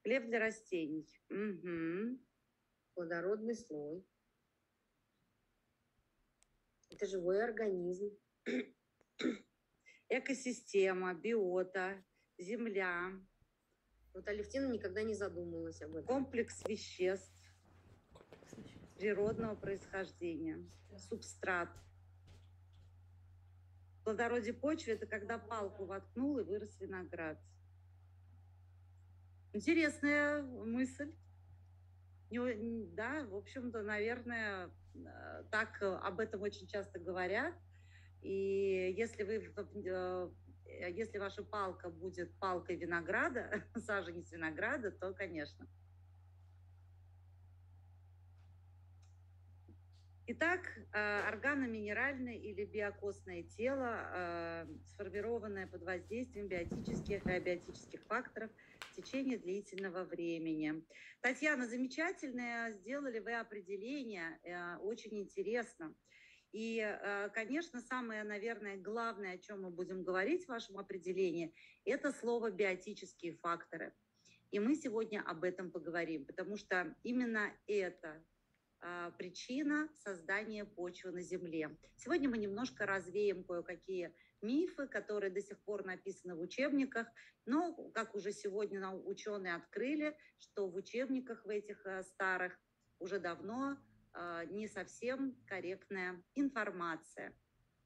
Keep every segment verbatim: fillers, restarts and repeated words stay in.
Хлеб для растений. Мгм. Плодородный слой. Это живой организм. Экосистема, биота, земля. Вот Алевтина никогда не задумывалась об этом. Комплекс веществ природного происхождения. Субстрат. Плодородие почвы – это когда палку воткнул и вырос виноград. Интересная мысль. Да, в общем-то, наверное, так об этом очень часто говорят. И если вы, если ваша палка будет палкой винограда, саженец винограда, то, конечно. Итак, органно-минеральное или биокосное тело, сформированное под воздействием биотических и абиотических факторов в течение длительного времени. Татьяна, замечательное сделали вы определение, очень интересно. И, конечно, самое, наверное, главное, о чем мы будем говорить в вашем определении, это слово «биотические факторы». И мы сегодня об этом поговорим, потому что именно это причина создания почвы на Земле. Сегодня мы немножко развеем кое-какие мифы, которые до сих пор написаны в учебниках, но, как уже сегодня ученые открыли, что в учебниках в этих старых уже давно не совсем корректная информация.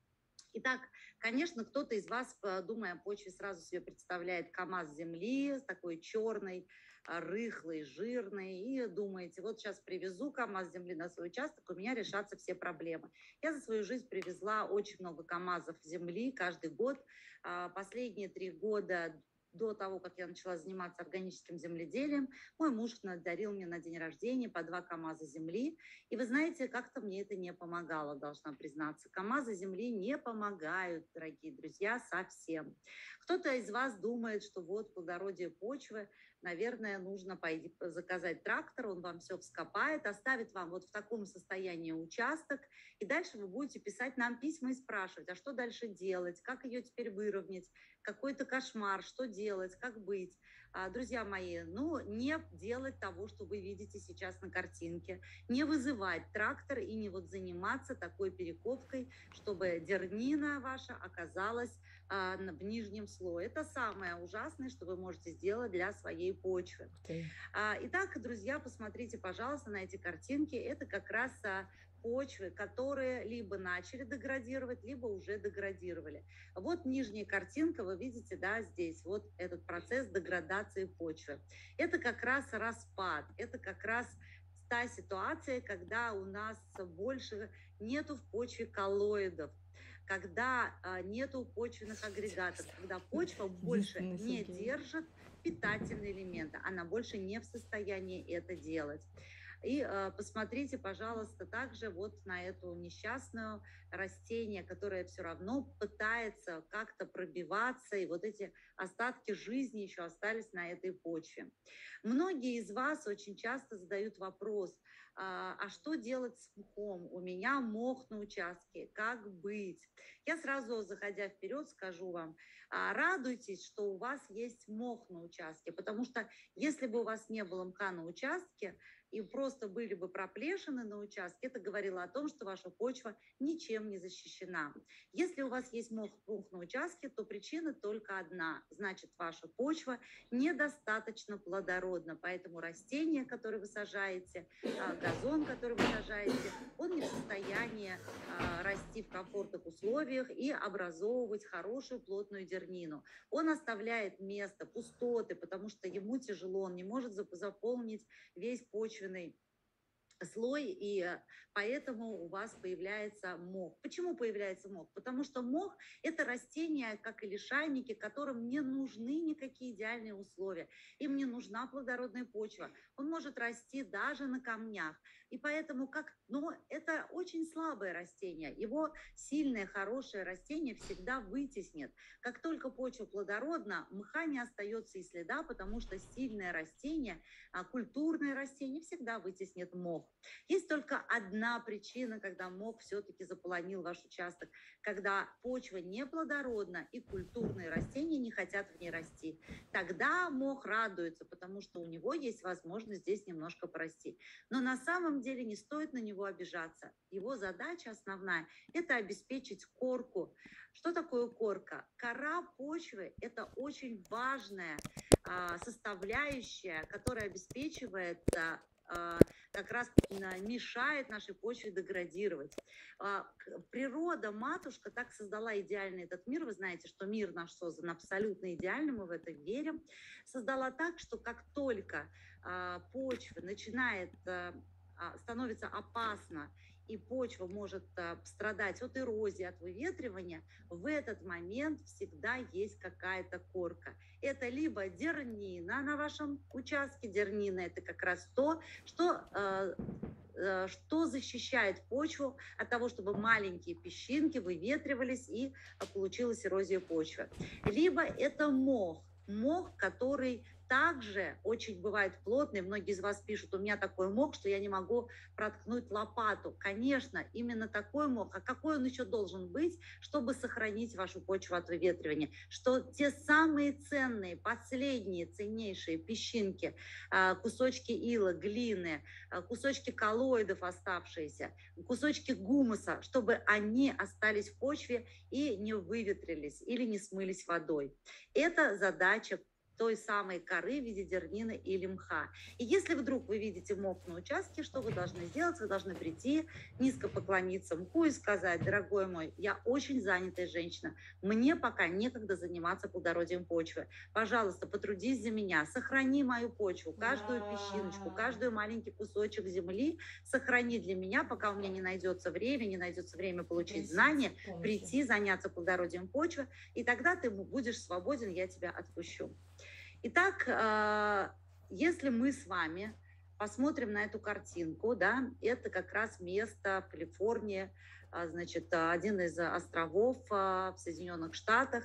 Итак, конечно, кто-то из вас, думая о почве, сразу себе представляет КАМАЗ земли, такой черный, рыхлый, жирный, и думаете, вот сейчас привезу КАМАЗ земли на свой участок, у меня решатся все проблемы. Я за свою жизнь привезла очень много КАМАЗов земли каждый год. Последние три года до того, как я начала заниматься органическим земледелием, мой муж дарил мне на день рождения по два КАМАЗа земли. И вы знаете, как-то мне это не помогало, должна признаться. КАМАЗы земли не помогают, дорогие друзья, совсем. Кто-то из вас думает, что вот плодородие почвы, наверное, нужно пойти заказать трактор, он вам все вскопает, оставит вам вот в таком состоянии участок, и дальше вы будете писать нам письма и спрашивать, а что дальше делать, как ее теперь выровнять, какой-то кошмар, что делать, как быть. Друзья мои, ну, не делать того, что вы видите сейчас на картинке, не вызывать трактор и не вот заниматься такой перекопкой, чтобы дернина ваша оказалась а, в нижнем слое. Это самое ужасное, что вы можете сделать для своей почвы. А, итак, друзья, посмотрите, пожалуйста, на эти картинки. Это как раз а, почвы, которые либо начали деградировать, либо уже деградировали. Вот нижняя картинка, вы видите, да, здесь вот этот процесс деградации почвы. Это как раз распад, это как раз та ситуация, когда у нас больше нету в почве коллоидов, когда а, нету почвенных агрегатов, когда почва больше не держит питательные элементы, она больше не в состоянии это делать. И э, посмотрите, пожалуйста, также вот на эту несчастную растение, которое все равно пытается как-то пробиваться, и вот эти остатки жизни еще остались на этой почве. Многие из вас очень часто задают вопрос, а, а что делать с мхом? У меня мох на участке, как быть? Я сразу, заходя вперед, скажу вам, а, радуйтесь, что у вас есть мох на участке, потому что если бы у вас не было мха на участке, и просто были бы проплешины на участке, это говорило о том, что ваша почва ничем не защищена. Если у вас есть мох, мох на участке, то причина только одна. Значит, ваша почва недостаточно плодородна. Поэтому растение, которое вы сажаете, газон, который вы сажаете, он не в состоянии расти в комфортных условиях и образовывать хорошую плотную дернину. Он оставляет место, пустоты, потому что ему тяжело, он не может заполнить весь почвенный слой, и поэтому у вас появляется мох. Почему появляется мох? Потому что мох – это растения, как и лишайники, которым не нужны никакие идеальные условия. Им не нужна плодородная почва. Он может расти даже на камнях. И поэтому, как, но это очень слабое растение. Его сильное, хорошее растение всегда вытеснит. Как только почва плодородна, мха не остается и следа, потому что сильное растение, культурное растение всегда вытеснит мох. Есть только одна причина, когда мох все-таки заполонил ваш участок, когда почва неплодородна и культурные растения не хотят в ней расти. Тогда мох радуется, потому что у него есть возможность здесь немножко порасти. Но на самом деле не стоит на него обижаться. Его задача основная – это обеспечить корку. Что такое корка? Кора почвы – это очень важная а, составляющая, которая обеспечивает а, а, как раз мешает нашей почве деградировать. Природа, матушка, так создала идеальный этот мир. Вы знаете, что мир наш создан абсолютно идеальным, мы в это верим. Создала так, что как только почва начинает, становится опасна, и почва может страдать от эрозии, от выветривания, в этот момент всегда есть какая-то корка. Это либо дернина на вашем участке. Дернина – это как раз то, что, что защищает почву от того, чтобы маленькие песчинки выветривались и получилась эрозия почвы. Либо это мох. Мох, который также очень бывает плотный. Многие из вас пишут: у меня такой мох, что я не могу проткнуть лопату. Конечно, именно такой мох. А какой он еще должен быть, чтобы сохранить вашу почву от выветривания? Что те самые ценные, последние, ценнейшие песчинки, кусочки ила, глины, кусочки коллоидов оставшиеся, кусочки гумуса, чтобы они остались в почве и не выветрились или не смылись водой. Это задача той самой коры в виде дернины или мха. И если вдруг вы видите мох на участке, что вы должны сделать? Вы должны прийти, низко поклониться мху и сказать: дорогой мой, я очень занятая женщина, мне пока некогда заниматься плодородием почвы. Пожалуйста, потрудись за меня, сохрани мою почву, каждую песчиночку, каждый маленький кусочек земли сохрани для меня, пока у меня не найдется время, не найдется время получить знания, прийти, заняться плодородием почвы, и тогда ты будешь свободен, я тебя отпущу. Итак, если мы с вами посмотрим на эту картинку, да, это как раз место в Калифорнии, значит, один из островов в Соединенных Штатах,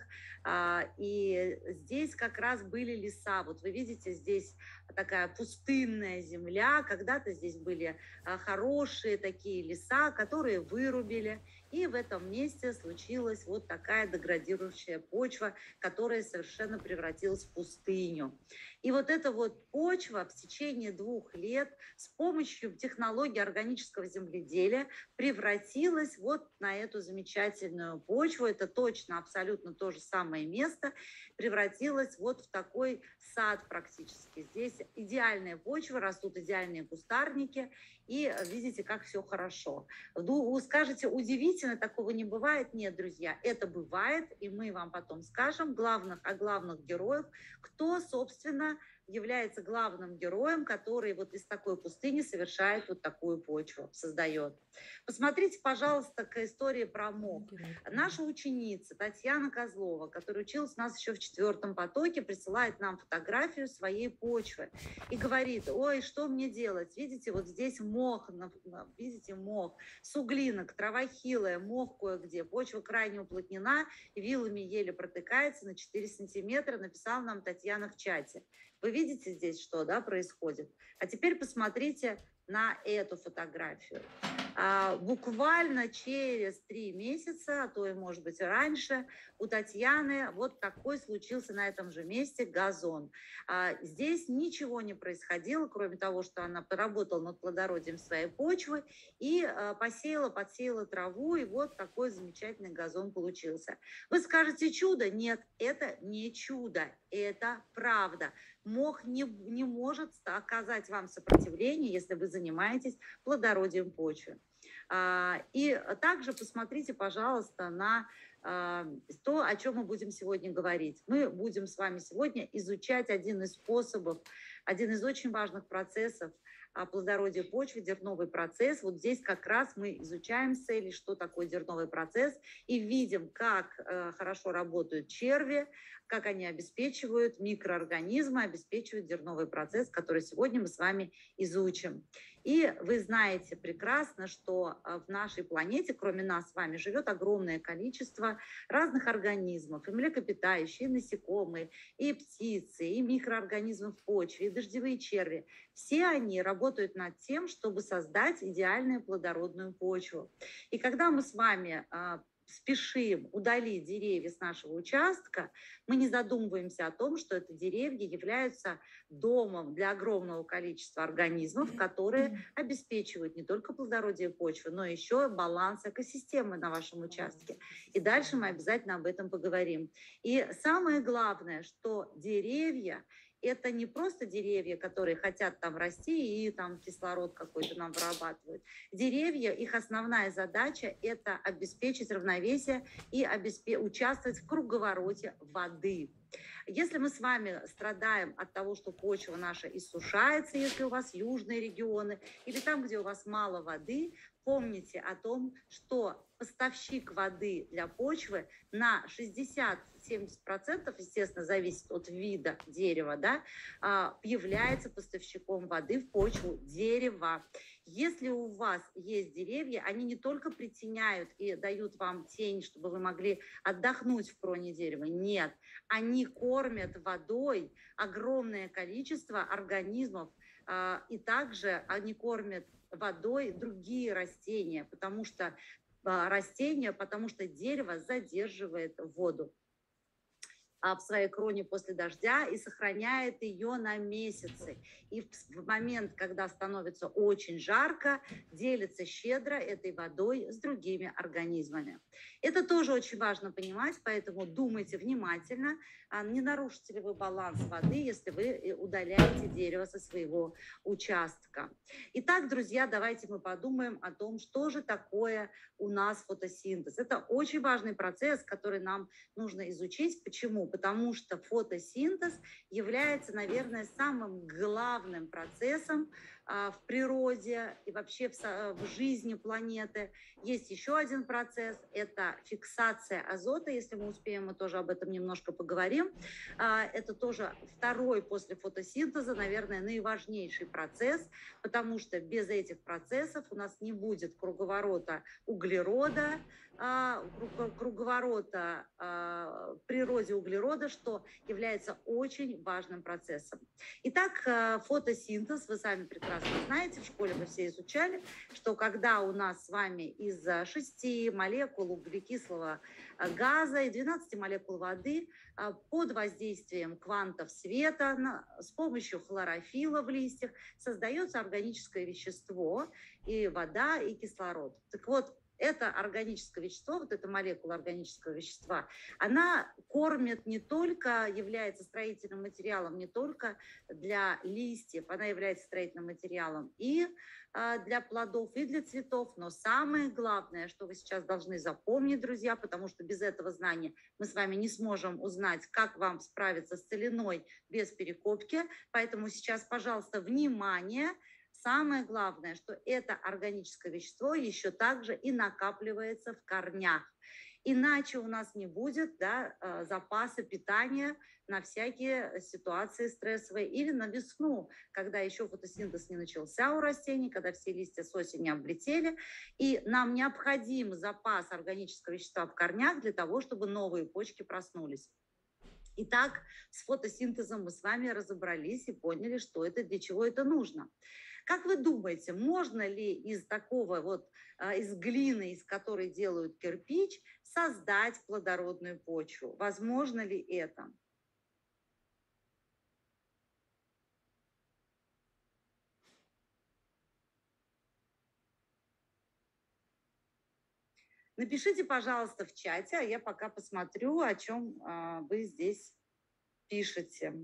и здесь как раз были леса. Вот вы видите, здесь такая пустынная земля, когда-то здесь были хорошие такие леса, которые вырубили, и в этом месте случилась вот такая деградирующая почва, которая совершенно превратилась в пустыню. И вот эта вот почва в течение двух лет с помощью технологии органического земледелия превратилась вот на эту замечательную почву. Это точно абсолютно то же самое место. Превратилась вот в такой сад практически. Здесь идеальная почва, растут идеальные кустарники. И видите, как все хорошо. Вы скажете: удивительно, такого не бывает. Нет, друзья, это бывает, и мы вам потом скажем главных, о главных героях, кто, собственно, является главным героем, который вот из такой пустыни совершает вот такую почву, создает. Посмотрите, пожалуйста, к истории про мох. Наша ученица Татьяна Козлова, которая училась у нас еще в четвертом потоке, присылает нам фотографию своей почвы и говорит: ой, что мне делать? Видите, вот здесь мох, видите, мох, суглинок, трава хилая, мох кое-где, почва крайне уплотнена, вилами еле протыкается на четыре сантиметра, написала нам Татьяна в чате. Вы видите здесь, что, да, происходит? А теперь посмотрите на эту фотографию. А, буквально через три месяца, а то и, может быть, и раньше, у Татьяны вот такой случился на этом же месте газон. А, здесь ничего не происходило, кроме того, что она поработала над плодородием своей почвы и а, посеяла, подсеяла траву, и вот такой замечательный газон получился. Вы скажете: чудо? Нет, это не чудо, это правда. Мох не, не может оказать вам сопротивление, если вы занимаетесь плодородием почвы. И также посмотрите, пожалуйста, на то, о чем мы будем сегодня говорить. Мы будем с вами сегодня изучать один из способов, один из очень важных процессов плодородия почвы, дерновый процесс. Вот здесь как раз мы изучаем с Элей, что такое дерновый процесс, и видим, как хорошо работают черви, как они обеспечивают, микроорганизмы обеспечивают дерновый процесс, который сегодня мы с вами изучим. И вы знаете прекрасно, что в нашей планете, кроме нас с вами, живет огромное количество разных организмов, и млекопитающие, и насекомые, и птицы, и микроорганизмы в почве, и дождевые черви. Все они работают работают над тем, чтобы создать идеальную плодородную почву. И когда мы с вами спешим удалить деревья с нашего участка, мы не задумываемся о том, что это деревья являются домом для огромного количества организмов, которые обеспечивают не только плодородие почвы, но еще баланс экосистемы на вашем участке. И дальше мы обязательно об этом поговорим. И самое главное, что деревья – это не просто деревья, которые хотят там расти и там кислород какой-то нам вырабатывают. Деревья, их основная задача – это обеспечить равновесие и обеспе- участвовать в круговороте воды. Если мы с вами страдаем от того, что почва наша иссушается, если у вас южные регионы, или там, где у вас мало воды, помните о том, что поставщик воды для почвы на шестьдесят-семьдесят процентов, естественно, зависит от вида дерева, да, является поставщиком воды в почву дерева. Если у вас есть деревья, они не только притеняют и дают вам тень, чтобы вы могли отдохнуть в кроне дерева. Нет, они кормят водой огромное количество организмов, и также они кормят водой другие растения, потому что растения, потому что дерево задерживает воду в своей кроне после дождя и сохраняет ее на месяцы. И в момент, когда становится очень жарко, делится щедро этой водой с другими организмами. Это тоже очень важно понимать, поэтому думайте внимательно, не нарушите ли вы баланс воды, если вы удаляете дерево со своего участка. Итак, друзья, давайте мы подумаем о том, что же такое у нас фотосинтез. Это очень важный процесс, который нам нужно изучить. Почему? Потому что фотосинтез является, наверное, самым главным процессом в природе и вообще в жизни планеты. Есть еще один процесс – это фиксация азота. Если мы успеем, мы тоже об этом немножко поговорим. Это тоже второй после фотосинтеза, наверное, наиважнейший процесс, потому что без этих процессов у нас не будет круговорота углерода, круговорота в природе углерода, что является очень важным процессом. Итак, фотосинтез, вы сами прекрасно знаете, в школе вы все изучали, что когда у нас с вами из шести молекул углекислого газа и двенадцати молекул воды под воздействием квантов света с помощью хлорофилла в листьях создается органическое вещество, и вода, и кислород. Так вот, это органическое вещество, вот эта молекула органического вещества, она кормит не только, является строительным материалом не только для листьев, она является строительным материалом и для плодов, и для цветов. Но самое главное, что вы сейчас должны запомнить, друзья, потому что без этого знания мы с вами не сможем узнать, как вам справиться с целиной без перекопки. Поэтому сейчас, пожалуйста, внимание. Самое главное, что это органическое вещество еще также и накапливается в корнях. Иначе у нас не будет, да, запаса питания на всякие ситуации стрессовые или на весну, когда еще фотосинтез не начался у растений, когда все листья с осени облетели, и нам необходим запас органического вещества в корнях для того, чтобы новые почки проснулись. Итак, с фотосинтезом мы с вами разобрались и поняли, что это, для чего это нужно. Как вы думаете, можно ли из такого вот, из глины, из которой делают кирпич, создать плодородную почву? Возможно ли это? Напишите, пожалуйста, в чате, а я пока посмотрю, о чем вы здесь пишете.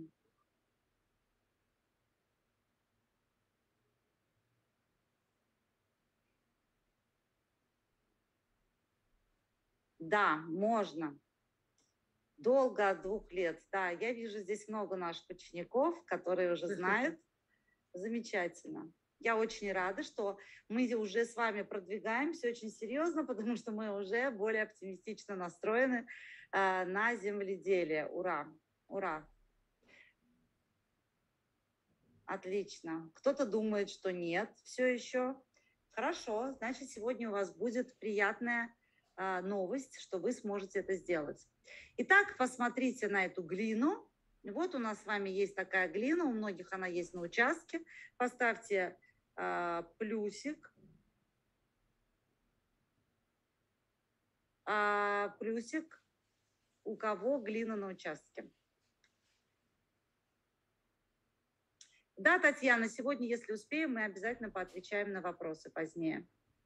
Да, можно. Долго, от двух лет. Да, я вижу здесь много наших учеников, которые уже знают. Замечательно. Я очень рада, что мы уже с вами продвигаемся очень серьезно, потому что мы уже более оптимистично настроены э, на земледелие. Ура! Ура! Отлично. Кто-то думает, что нет все еще. Хорошо, значит, сегодня у вас будет приятная э, новость, что вы сможете это сделать. Итак, посмотрите на эту глину. Вот у нас с вами есть такая глина, у многих она есть на участке. Поставьте а, плюсик, а, плюсик, у кого глина на участке. Да, Татьяна, сегодня, если успеем, мы обязательно поотвечаем на вопросы позднее.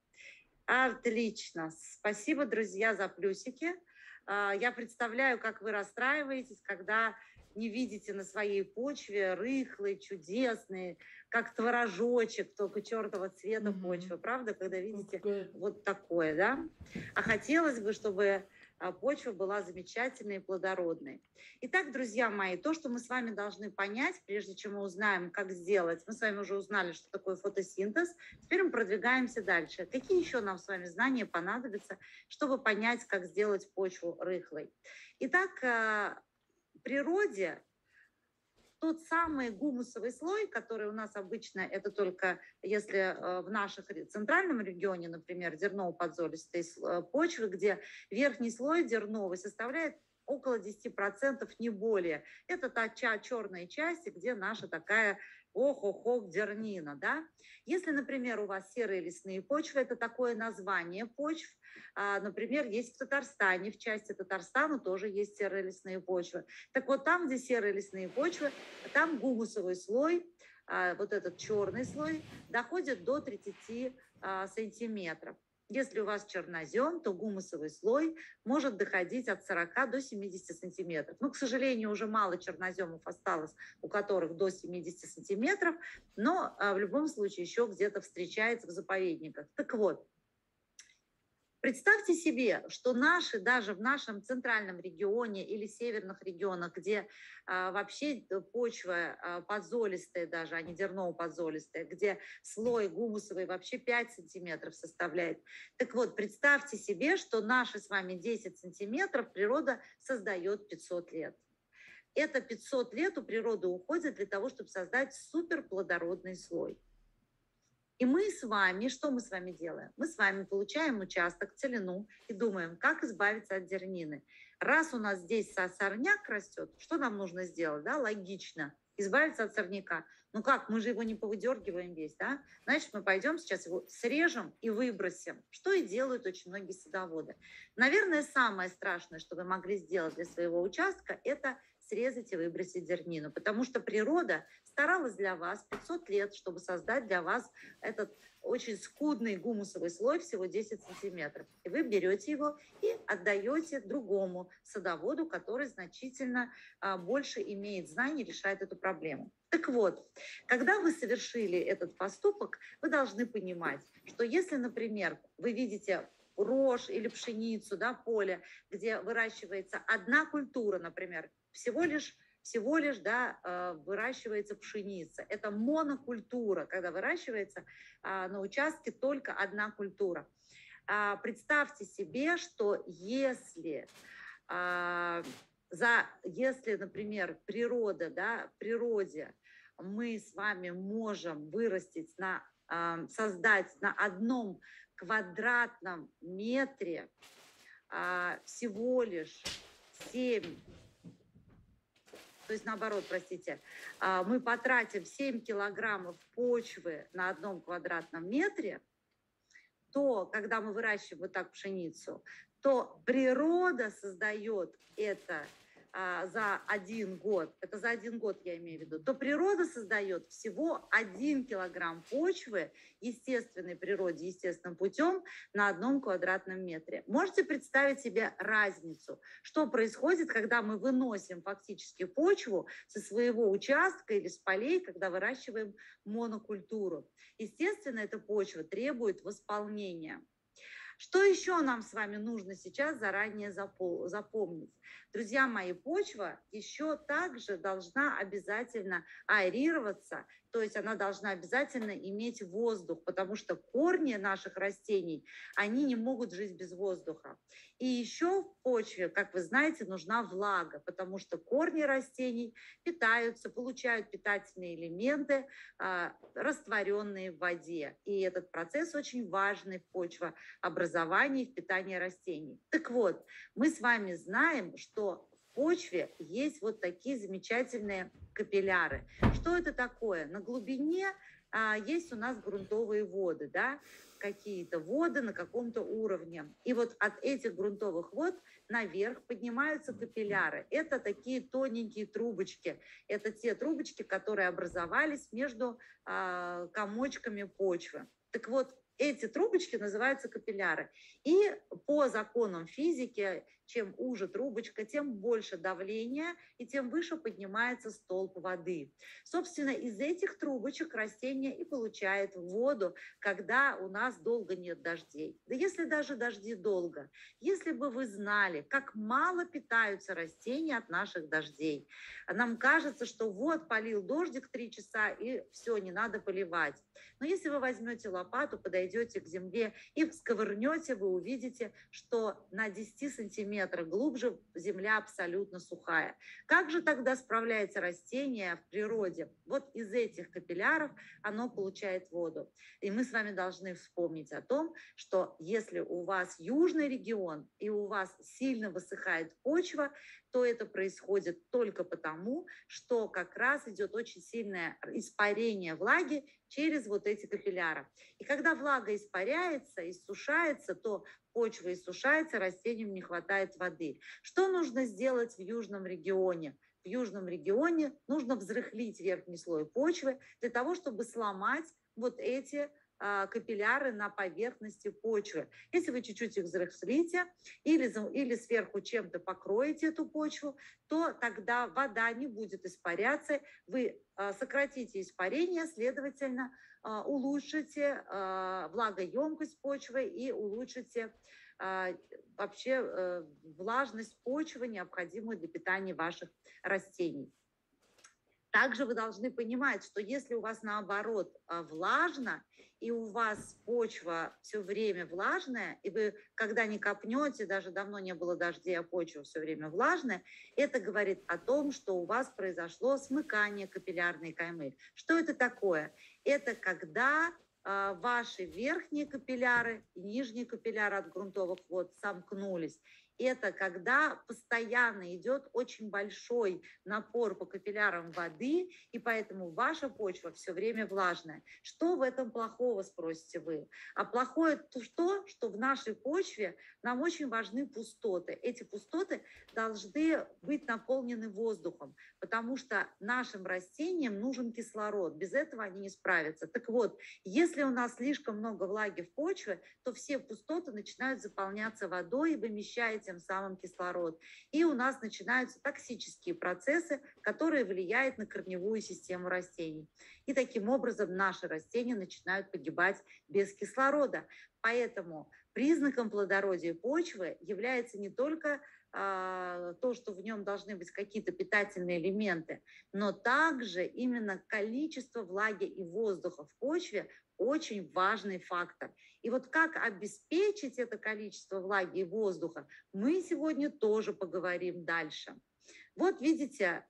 Отлично. Спасибо, друзья, за плюсики. Я представляю, как вы расстраиваетесь, когда не видите на своей почве рыхлый, чудесный, как творожочек, только чертова цвета mm-hmm. почвы. Правда, когда видите okay. вот такое, да? А хотелось бы, чтобы почва была замечательной и плодородной. Итак, друзья мои, то, что мы с вами должны понять, прежде чем мы узнаем, как сделать, мы с вами уже узнали, что такое фотосинтез, теперь мы продвигаемся дальше. Какие еще нам с вами знания понадобятся, чтобы понять, как сделать почву рыхлой? Итак, в природе тот самый гумусовый слой, который у нас обычно, это только если в нашем центральном регионе, например, дерново-подзолистой почвы, где верхний слой дерновый составляет около десяти процентов, не более. Это та черная часть, где наша такая ох-ох-ох дернина, да? Если, например, у вас серые лесные почвы, это такое название почв, а, например, есть в Татарстане, в части Татарстана тоже есть серые лесные почвы. Так вот, там, где серые лесные почвы, там гумусовый слой, а, вот этот черный слой, доходит до тридцати а, сантиметров. Если у вас чернозем, то гумусовый слой может доходить от сорока до семидесяти сантиметров. Ну, к сожалению, уже мало черноземов осталось, у которых до семидесяти сантиметров, но а, в любом случае еще где-то встречается в заповедниках. Так вот, представьте себе, что наши, даже в нашем центральном регионе или северных регионах, где а, вообще почва а, подзолистая даже, а не дерново-подзолистая, где слой гумусовый вообще пять сантиметров составляет. Так вот, представьте себе, что наши с вами десять сантиметров природа создает пятьсот лет. Это пятьсот лет у природы уходит для того, чтобы создать суперплодородный слой. И мы с вами, что мы с вами делаем? Мы с вами получаем участок, целину и думаем, как избавиться от дернины. Раз у нас здесь сорняк растет, что нам нужно сделать? Да? Логично. Избавиться от сорняка. Ну как, мы же его не повыдергиваем весь, да? Значит, мы пойдем сейчас его срежем и выбросим, что и делают очень многие садоводы. Наверное, самое страшное, что вы могли сделать для своего участка, это срезать и выбросить дернину, потому что природа старалась для вас пятьсот лет, чтобы создать для вас этот очень скудный гумусовый слой, всего десять сантиметров. И вы берете его и отдаете другому садоводу, который значительно а, больше имеет знаний, решает эту проблему. Так вот, когда вы совершили этот поступок, вы должны понимать, что если, например, вы видите рожь или пшеницу, да, поле, где выращивается одна культура, например, всего лишь, всего лишь да, выращивается пшеница. Это монокультура, когда выращивается на участке только одна культура. Представьте себе, что если, за, если например, природа, да, в природе мы с вами можем вырастить, на, создать на одном квадратном метре всего лишь семь, то есть наоборот, простите, мы потратим семь килограммов почвы на одном квадратном метре, то, когда мы выращиваем вот так пшеницу, то природа создает это а, за один год, это за один год я имею в виду, то природа создает всего один килограмм почвы естественной природе, естественным путем на одном квадратном метре. Можете представить себе разницу, что происходит, когда мы выносим фактически почву со своего участка или с полей, когда выращиваем монокультуру. Естественно, эта почва требует восполнения. Что еще нам с вами нужно сейчас заранее запомнить? Друзья мои, почва еще также должна обязательно аэрироваться, то есть она должна обязательно иметь воздух, потому что корни наших растений, они не могут жить без воздуха. И еще в почве, как вы знаете, нужна влага, потому что корни растений питаются, получают питательные элементы, растворенные в воде. И этот процесс очень важный в почвообразовании, в питании растений. Так вот, мы с вами знаем, что в почве есть вот такие замечательные капилляры. Что это такое? На глубине а, есть у нас грунтовые воды, да, какие-то воды на каком-то уровне. И вот от этих грунтовых вод наверх поднимаются капилляры. Это такие тоненькие трубочки. Это те трубочки, которые образовались между а, комочками почвы. Так вот, эти трубочки называются капилляры. И по законам физики, чем уже трубочка, тем больше давление, и тем выше поднимается столб воды. Собственно, из этих трубочек растение и получает воду, когда у нас долго нет дождей. Да если даже дожди долго, если бы вы знали, как мало питаются растения от наших дождей. Нам кажется, что вот полил дождик три часа, и все, не надо поливать. Но если вы возьмете лопату, подойдете к земле и всковырнете, вы увидите, что на десяти сантиметрах глубже земля абсолютно сухая. Как же тогда справляется растение в природе? Вот из этих капилляров оно получает воду. И мы с вами должны вспомнить о том, что если у вас южный регион и у вас сильно высыхает почва, то это происходит только потому, что как раз идет очень сильное испарение влаги через вот эти капилляры. И когда влага испаряется, иссушается, то почва иссушается, растениям не хватает воды. Что нужно сделать в южном регионе? В южном регионе нужно взрыхлить верхний слой почвы для того, чтобы сломать вот эти капилляры на поверхности почвы. Если вы чуть-чуть их взрыхлите или, или сверху чем-то покроете эту почву, то тогда вода не будет испаряться, вы сократите испарение, следовательно, улучшите влагоемкость почвы и улучшите вообще влажность почвы, необходимую для питания ваших растений. Также вы должны понимать, что если у вас наоборот влажно, и у вас почва все время влажная, и вы, когда не копнете, даже давно не было дождей, а почва все время влажная, это говорит о том, что у вас произошло смыкание капиллярной каймы. Что это такое? Это когда э, ваши верхние капилляры и нижние капилляры от грунтовых вод сомкнулись. Это когда постоянно идет очень большой напор по капиллярам воды, и поэтому ваша почва все время влажная. Что в этом плохого, спросите вы? А плохое то, что в нашей почве нам очень важны пустоты. Эти пустоты должны быть наполнены воздухом, потому что нашим растениям нужен кислород. Без этого они не справятся. Так вот, если у нас слишком много влаги в почве, то все пустоты начинают заполняться водой и вымещать тем самым кислород. И у нас начинаются токсические процессы, которые влияют на корневую систему растений. И таким образом наши растения начинают погибать без кислорода. Поэтому признаком плодородия почвы является не только а, то, что в нем должны быть какие-то питательные элементы, но также именно количество влаги и воздуха в почве очень важный фактор. И вот как обеспечить это количество влаги и воздуха, мы сегодня тоже поговорим дальше. Вот видите,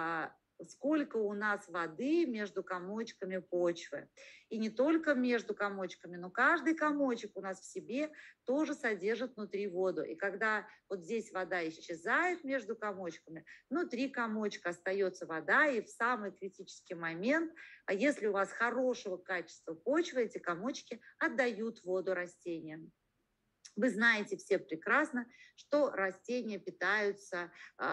сколько у нас воды между комочками почвы. И не только между комочками, но каждый комочек у нас в себе тоже содержит внутри воду. И когда вот здесь вода исчезает между комочками, внутри комочка остается вода, и в самый критический момент, а если у вас хорошего качества почвы, эти комочки отдают воду растениям. Вы знаете все прекрасно, что растения питаются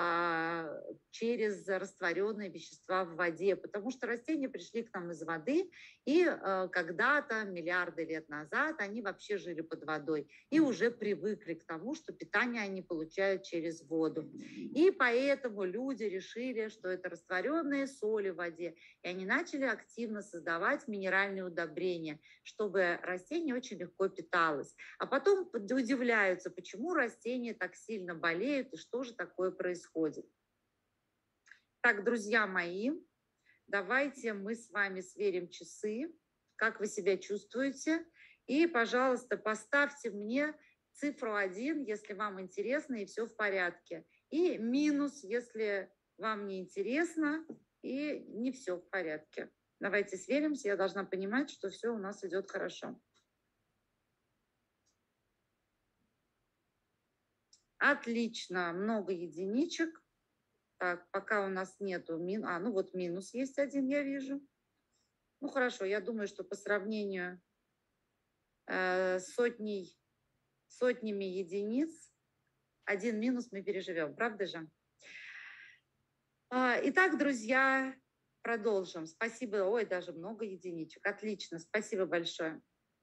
а, через растворенные вещества в воде, потому что растения пришли к нам из воды, и а, когда-то, миллиарды лет назад, они вообще жили под водой и уже привыкли к тому, что питание они получают через воду. И поэтому люди решили, что это растворенные соли в воде, и они начали активно создавать минеральные удобрения, чтобы растение очень легко питалось. А потом удивляются, почему растения так сильно болеют и что же такое происходит. Так, друзья мои, давайте мы с вами сверим часы, как вы себя чувствуете. И, пожалуйста, поставьте мне цифру один, если вам интересно и все в порядке. И минус, если вам не интересно и не все в порядке. Давайте сверимся, я должна понимать, что все у нас идет хорошо. Отлично, много единичек. Так, пока у нас нету мин... А, ну вот минус есть один, я вижу. Ну хорошо, я думаю, что по сравнению э, с сотней, сотнями единиц один минус мы переживем, правда же? А, Итак, друзья, продолжим. Спасибо. Ой, даже много единичек. Отлично. Спасибо большое.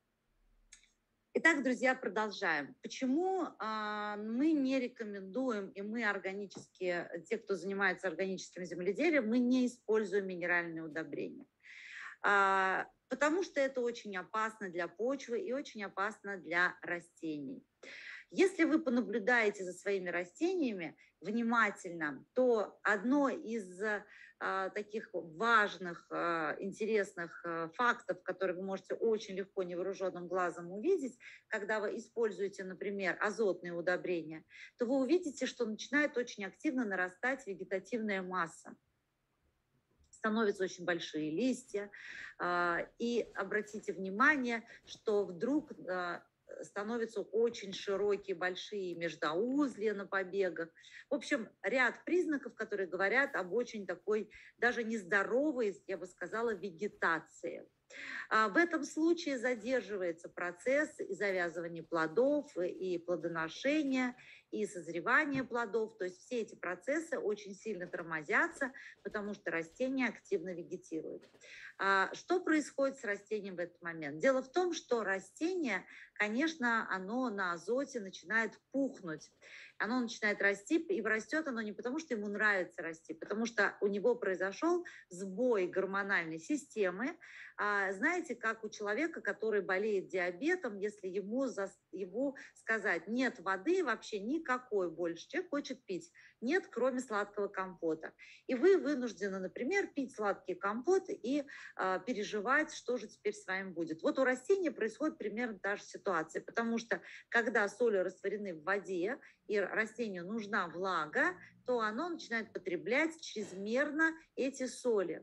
Итак, друзья, продолжаем. Почему а, мы не рекомендуем, и мы органические, те, кто занимается органическим земледелием, мы не используем минеральные удобрения? А, потому что это очень опасно для почвы и очень опасно для растений. Если вы понаблюдаете за своими растениями внимательно, то одно из а, таких важных, а, интересных а, фактов, которые вы можете очень легко невооруженным глазом увидеть, когда вы используете, например, азотные удобрения, то вы увидите, что начинает очень активно нарастать вегетативная масса. Становятся очень большие листья. И обратите внимание, что вдруг становятся очень широкие, большие междоузлия на побегах. В общем, ряд признаков, которые говорят об очень такой даже нездоровой, я бы сказала, вегетации. В этом случае задерживается процесс и завязывания плодов, и плодоношения, и созревания плодов. То есть все эти процессы очень сильно тормозятся, потому что растение активно вегетирует. Что происходит с растением в этот момент? Дело в том, что растение, конечно, оно на азоте начинает пухнуть. Оно начинает расти, и растет оно не потому, что ему нравится расти, потому что у него произошел сбой гормональной системы. Знаете, как у человека, который болеет диабетом, если ему, ему сказать, нет воды вообще никакой больше, человек хочет пить, нет, кроме сладкого компота. И вы вынуждены, например, пить сладкий компот и э, переживать, что же теперь с вами будет. Вот у растения происходит примерно та же ситуация, потому что когда соли растворены в воде, и растению нужна влага, то оно начинает потреблять чрезмерно эти соли.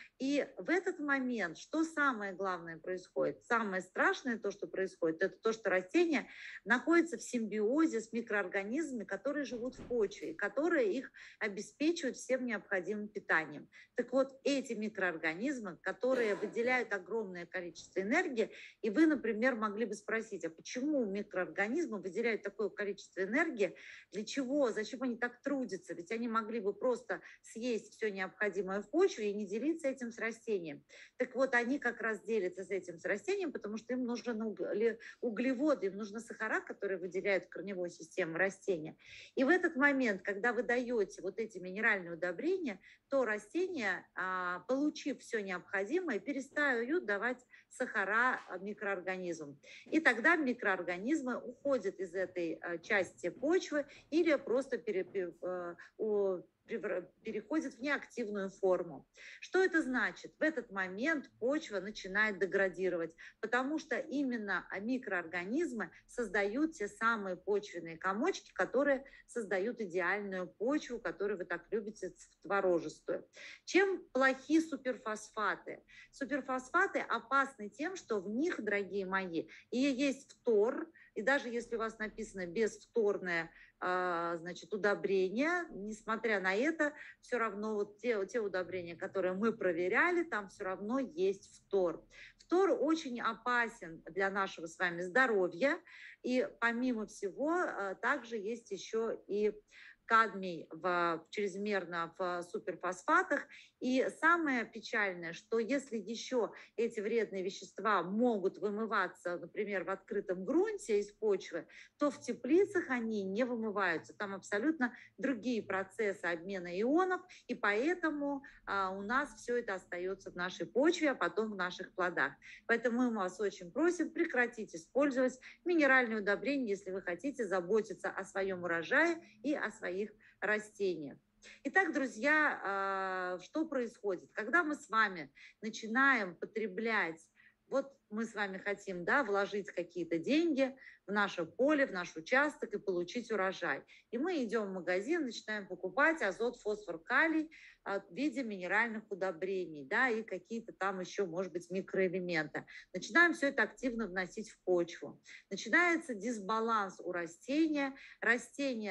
И в этот момент, что самое главное происходит? Самое страшное то, что происходит, это то, что растение находится в симбиозе с микроорганизмами, которые живут в почве, которые их обеспечивают всем необходимым питанием. Так вот, эти микроорганизмы, которые выделяют огромное количество энергии, и вы, например, могли бы спросить, а почему микроорганизмы выделяют такое количество энергии, для чего, зачем они так трудятся? Ведь они могли бы просто съесть все необходимое в почве и не делиться этим с растением. Так вот, они как раз делятся с этим с растением, потому что им нужны углеводы, им нужны сахара, которые выделяют корневую систему растения. И в этот момент, когда вы даете вот эти минеральные удобрения, то растения, получив все необходимое, перестают давать сахара микроорганизмам. И тогда микроорганизмы уходят из этой части почвы или просто пере, переходит в неактивную форму. Что это значит? В этот момент почва начинает деградировать, потому что именно микроорганизмы создают те самые почвенные комочки, которые создают идеальную почву, которую вы так любите, творожистую. Чем плохи суперфосфаты? Суперфосфаты опасны тем, что в них, дорогие мои, и есть фтор, и даже если у вас написано бесфторное, значит, удобрения, несмотря на это, все равно вот те, те удобрения, которые мы проверяли, там все равно есть фтор. Фтор очень опасен для нашего с вами здоровья, и помимо всего также есть еще и кадмий в, чрезмерно в суперфосфатах. И самое печальное, что если еще эти вредные вещества могут вымываться, например, в открытом грунте из почвы, то в теплицах они не вымываются. Там абсолютно другие процессы обмена ионов, и поэтому а, у нас все это остается в нашей почве, а потом в наших плодах. Поэтому мы вас очень просим прекратить использовать минеральные удобрения, если вы хотите заботиться о своем урожае и о своих растениях. Итак, друзья, что происходит? Когда мы с вами начинаем потреблять, вот мы с вами хотим, да, вложить какие-то деньги в наше поле, в наш участок и получить урожай. И мы идем в магазин, начинаем покупать азот, фосфор, калий в виде минеральных удобрений, да, и какие-то там еще, может быть, микроэлементы. Начинаем все это активно вносить в почву. Начинается дисбаланс у растения. Растение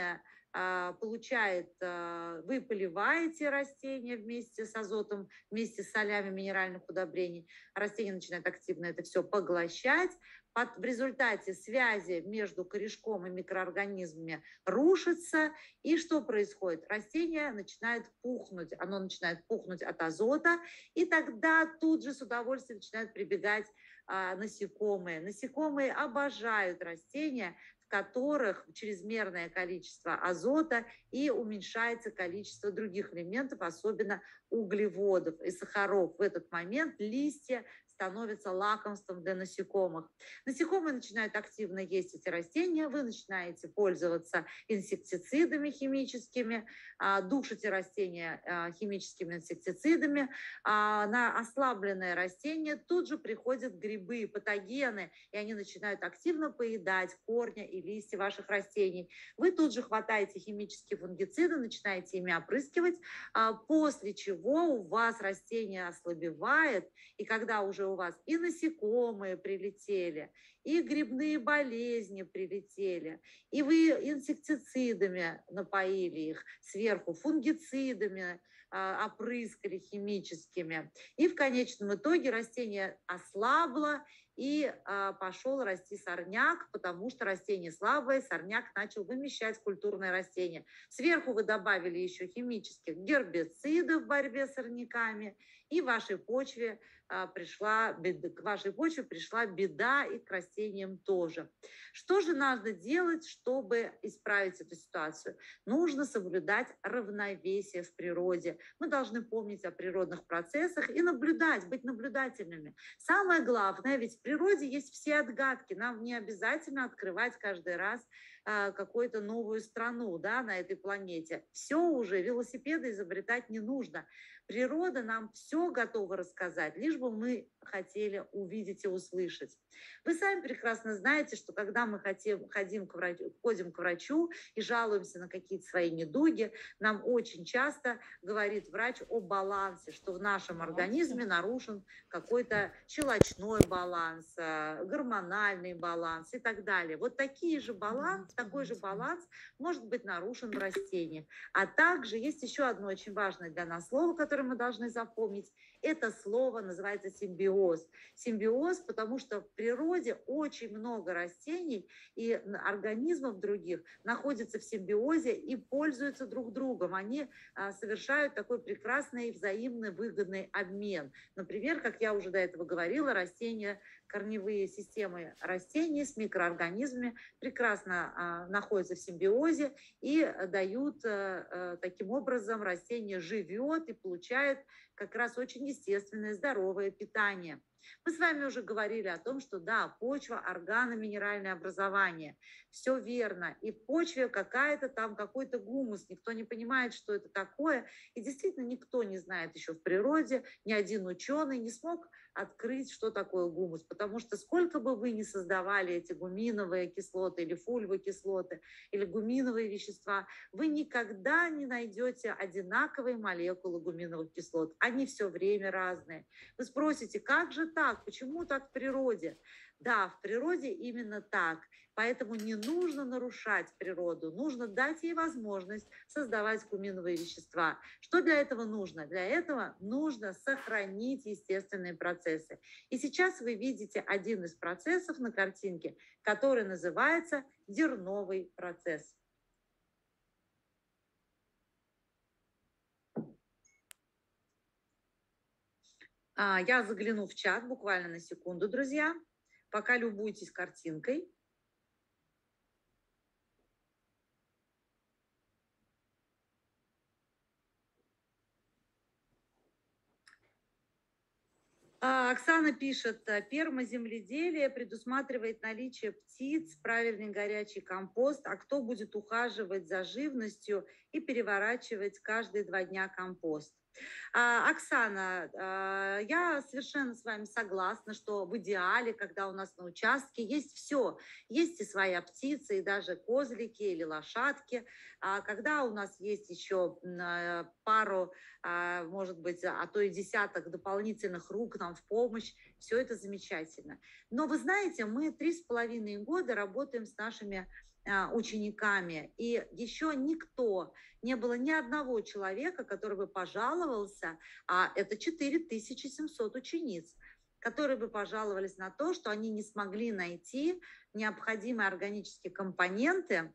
а, получает, а, вы поливаете растение вместе с азотом, вместе с солями минеральных удобрений, растение начинает активно это все поглощать. Под, в результате связи между корешком и микроорганизмами рушатся, и что происходит? Растение начинает пухнуть, оно начинает пухнуть от азота, и тогда тут же с удовольствием начинают прибегать а, насекомые. Насекомые обожают растения, в которых чрезмерное количество азота и уменьшается количество других элементов, особенно углеводов и сахаров. В этот момент листья становятся лакомством для насекомых. Насекомые начинают активно есть эти растения, вы начинаете пользоваться инсектицидами химическими, душите растения химическими инсектицидами. На ослабленное растение тут же приходят грибы, патогены, и они начинают активно поедать корни и листья ваших растений. Вы тут же хватаете химические фунгициды, начинаете ими опрыскивать, после чего у вас растение ослабевает, и когда уже у вас и насекомые прилетели, и грибные болезни прилетели, и вы инсектицидами напоили их сверху, фунгицидами а, опрыскали химическими, и в конечном итоге растение ослабло, и а, пошел расти сорняк, потому что растение слабое, сорняк начал вымещать культурное растение. Сверху вы добавили еще химических гербицидов в борьбе с сорняками, и в вашей почве а, пришла беда, к вашей почве пришла беда, и к растениям тоже. Что же надо делать, чтобы исправить эту ситуацию? Нужно соблюдать равновесие в природе. Мы должны помнить о природных процессах и наблюдать, быть наблюдательными. Самое главное, ведь в природе есть все отгадки. Нам не обязательно открывать каждый раз а, какую-то новую страну, да, на этой планете. Все уже, велосипеды изобретать не нужно. Природа нам все готова рассказать, лишь бы мы хотели увидеть и услышать. Вы сами прекрасно знаете, что когда мы хотим, ходим к врачу, ходим к врачу и жалуемся на какие-то свои недуги, нам очень часто говорит врач о балансе, что в нашем организме нарушен какой-то щелочной баланс, гормональный баланс и так далее. Вот такие же баланс, такой же баланс может быть нарушен в растениях. А также есть еще одно очень важное для нас слово, которое мы должны запомнить. Это слово называется симбиоз. Симбиоз, потому что в природе очень много растений и организмов других находятся в симбиозе и пользуются друг другом. Они а, совершают такой прекрасный взаимный выгодный обмен. Например, как я уже до этого говорила, растения, корневые системы растений с микроорганизмами прекрасно а, находятся в симбиозе и дают а, а, таким образом растение живет и получает как раз очень естественное здоровое питание. Мы с вами уже говорили о том, что да, почва, органо-минеральное образование. Все верно. И в почве какая-то там, какой-то гумус. Никто не понимает, что это такое. И действительно никто не знает еще в природе, ни один ученый не смог открыть, что такое гумус. Потому что сколько бы вы ни создавали эти гуминовые кислоты или фульвовые кислоты, или гуминовые вещества, вы никогда не найдете одинаковые молекулы гуминовых кислот. Они все время разные. Вы спросите, как же так? Почему так в природе? Да, в природе именно так. Поэтому не нужно нарушать природу, нужно дать ей возможность создавать гуминовые вещества. Что для этого нужно? Для этого нужно сохранить естественные процессы. И сейчас вы видите один из процессов на картинке, который называется дерновый процесс. Я загляну в чат буквально на секунду, друзья. Пока любуйтесь картинкой. Оксана пишет, пермоземледелие предусматривает наличие птиц, правильный горячий компост, а кто будет ухаживать за живностью и переворачивать каждые два дня компост? Оксана, я совершенно с вами согласна, что в идеале, когда у нас на участке есть все, есть и своя птица, и даже козлики или лошадки, когда у нас есть еще пару, может быть, а то и десяток дополнительных рук нам в помощь, все это замечательно. Но вы знаете, мы три с половиной года работаем с нашими а, учениками, и еще никто, не было ни одного человека, который бы пожаловался, а это четыре тысячи семьсот учениц, которые бы пожаловались на то, что они не смогли найти необходимые органические компоненты